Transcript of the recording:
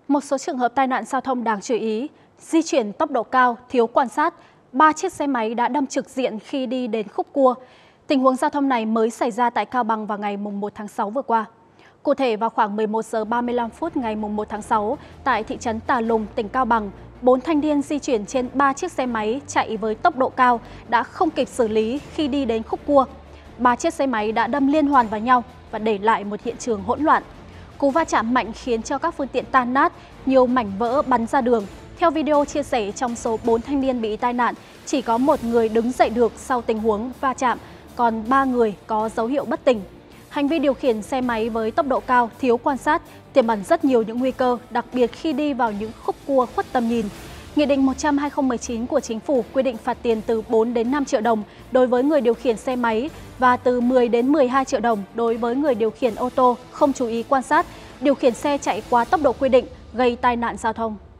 Một số trường hợp tai nạn giao thông đáng chú ý: di chuyển tốc độ cao, thiếu quan sát, 3 chiếc xe máy đã đâm trực diện khi đi đến khúc cua. Tình huống giao thông này mới xảy ra tại Cao Bằng vào ngày 1 tháng 6 vừa qua. Cụ thể, vào khoảng 11 giờ 35 phút ngày 1 tháng 6, tại thị trấn Tà Lùng, tỉnh Cao Bằng, 4 thanh niên di chuyển trên 3 chiếc xe máy chạy với tốc độ cao đã không kịp xử lý khi đi đến khúc cua. 3 chiếc xe máy đã đâm liên hoàn vào nhau và để lại một hiện trường hỗn loạn. Cú va chạm mạnh khiến cho các phương tiện tan nát, nhiều mảnh vỡ bắn ra đường. Theo video chia sẻ, trong số 4 thanh niên bị tai nạn, chỉ có một người đứng dậy được sau tình huống va chạm, còn 3 người có dấu hiệu bất tỉnh. Hành vi điều khiển xe máy với tốc độ cao, thiếu quan sát, tiềm ẩn rất nhiều những nguy cơ, đặc biệt khi đi vào những khúc cua khuất tầm nhìn. Nghị định 100/2019 của Chính phủ quy định phạt tiền từ 4 đến 5 triệu đồng đối với người điều khiển xe máy và từ 10 đến 12 triệu đồng đối với người điều khiển ô tô không chú ý quan sát, điều khiển xe chạy quá tốc độ quy định, gây tai nạn giao thông.